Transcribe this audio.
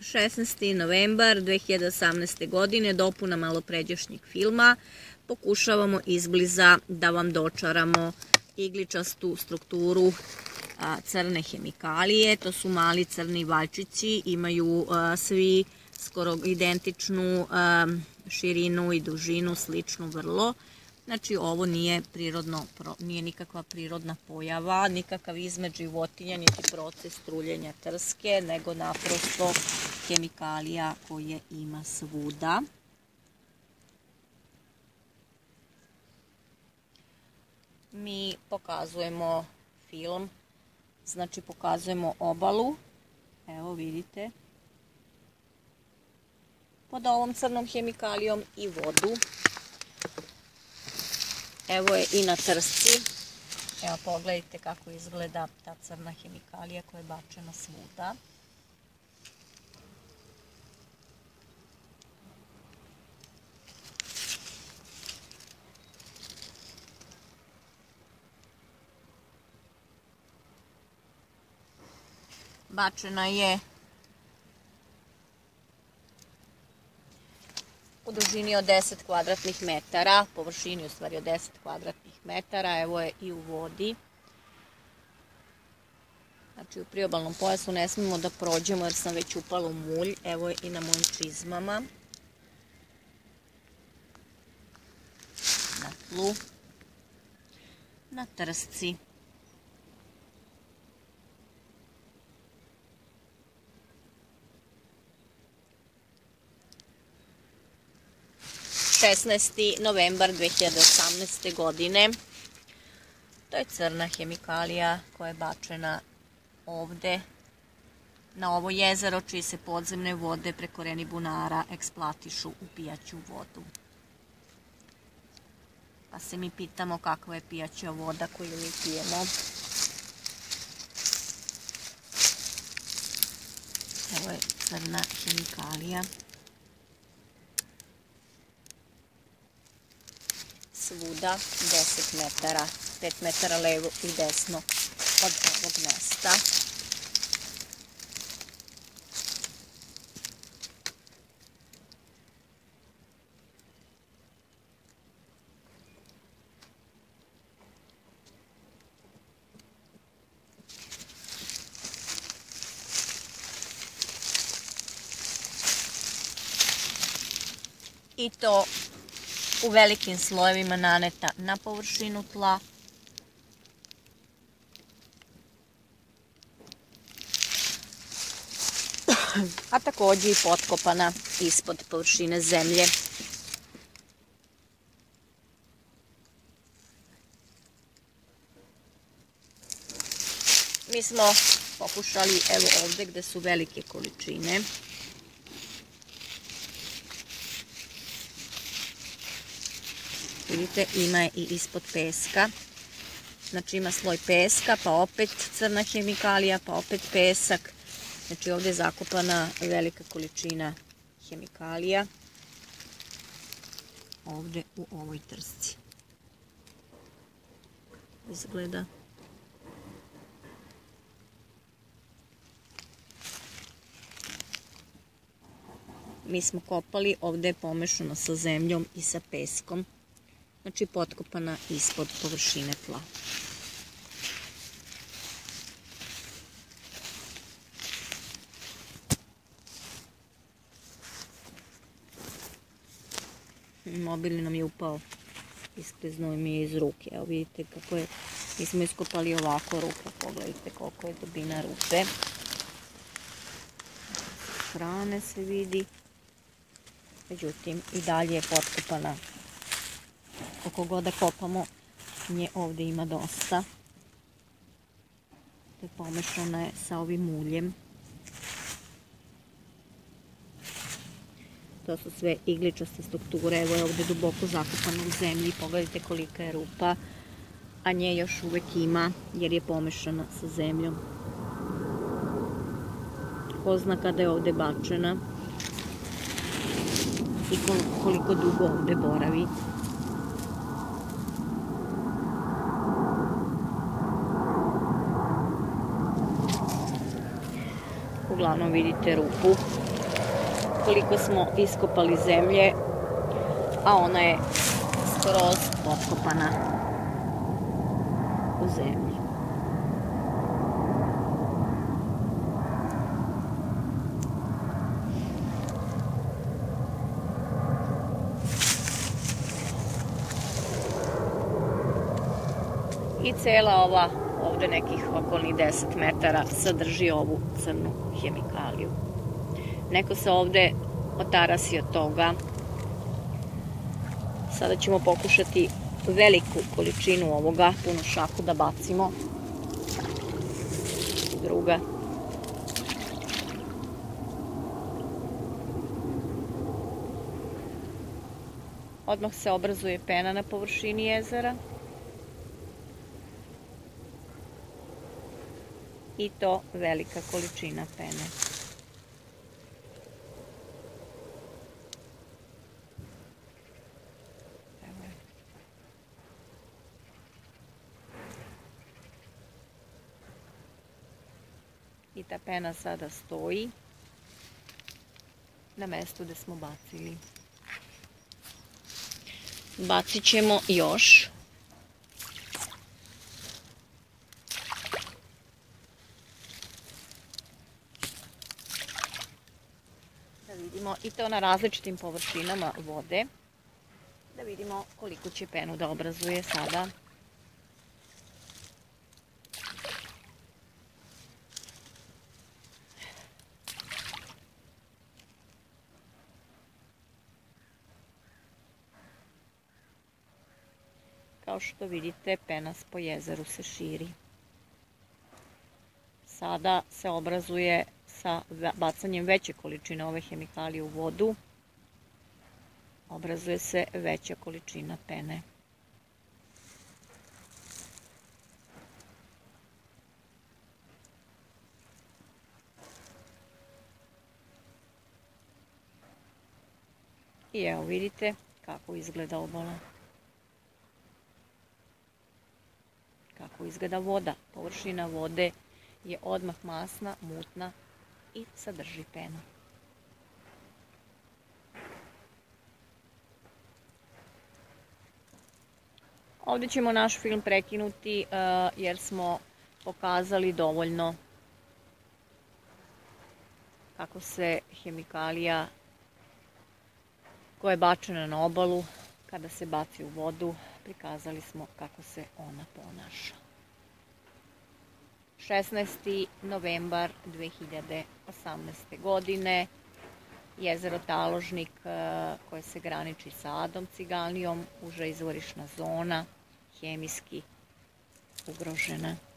16. novembar 2018. godine, dopuna malopređašnjeg filma. Pokušavamo izbliza da vam dočaramo igličastu strukturu crne hemikalije. To su mali crni valjčići, imaju svi skoro identičnu širinu i dužinu, sličnu vrlo. Znači ovo nije nikakva prirodna pojava, nikakav izmet životinja, niti proces truljenja trske, nego naprosto hemikalija koje ima svuda. Mi pokazujemo film, znači pokazujemo obalu, evo vidite, pod ovom crnom hemikalijom i vodu. Evo je i na trsci, evo pogledajte kako izgleda ta crna hemikalija koja je bačena svuda. Bačena je u dužini od 10 kvadratnih metara, površini u stvari od 10 kvadratnih metara, evo je i u vodi. Znači u priobalnom pojasu ne smemo da prođemo jer sam već upala u mulj, evo je i na mojim čizmama. Na tlu, na trsci. Novembar 2018. godine. To je crna hemikalija koja je bačena ovde na ovo jezero čije se podzemne vode preko Reni bunara eksploatišu u pijaću vodu. Pa se mi pitamo kakva je pijaća voda koju mi pijemo. Evo je crna hemikalija. Svuda 10 metara, 5 metara levo i desno od ovog mesta. I to u velikim slojevima naneta na površinu tla. A također i potkopana ispod površine zemlje. Mi smo pokušali, evo ovde gde su velike količine, vidite, ima je i ispod peska. Znači ima sloj peska, pa opet crna hemikalija, pa opet pesak. Znači ovdje je zakopana velika količina hemikalija. Ovdje u ovoj trsci. Izgleda. Mi smo kopali, ovdje je pomešano sa zemljom i sa peskom. Znači potkopana ispod površine tla. Mobilni nam je upao, iskliznuo mi je iz ruke. Evo vidite kako je, mi smo iskopali ovako rupe, pogledajte koliko je dubina rupe. Strane se vidi, međutim i dalje je potkopana. Koliko god da kopamo, nje ovdje ima dosta. To je pomešana je sa ovim muljem. To su sve igličaste strukture, evo je ovdje duboko zakopano u zemlji, pogledajte kolika je rupa, a nje još uvek ima jer je pomešana sa zemljom. Ko zna kada je ovdje bačena i koliko dugo ovdje boravi. Uglavnom vidite rupu koliko smo iskopali zemlje, a ona je skroz potkopana u zemlji. I cela ova, ovde nekih okolnih 10 metara, sadrži ovu crnu hemikaliju. Neko se ovde otarasi od toga. Sada ćemo pokušati veliku količinu ovoga, punu šaku da bacimo. Druga. Odmah se obrazuje pena na površini jezera. I to velika količina pene. I ta pena sada stoji na mestu gde smo bacili. Bacit ćemo još. Da vidimo, i to na različitim površinama vode, da vidimo koliko će penu da obrazuje sada. Kao što vidite, penas po jezeru se širi. Sada se obrazuje sa bacanjem veće količine ove hemikalije u vodu. Obrazuje se veća količina pene. I evo vidite kako izgleda obala. Kako izgleda voda. Površina vode je odmah masna, mutna i sadrži penu. Ovdje ćemo naš film prekinuti jer smo pokazali dovoljno kako se hemikalija koja je bačena na obalu, kada se baci u vodu, prikazali smo kako se ona ponaša. 16. novembar 2018. godine, jezero Taložnik koje se graniči sa Adom Ciganlijom, uža izvorišna zona, hemijski ugrožena.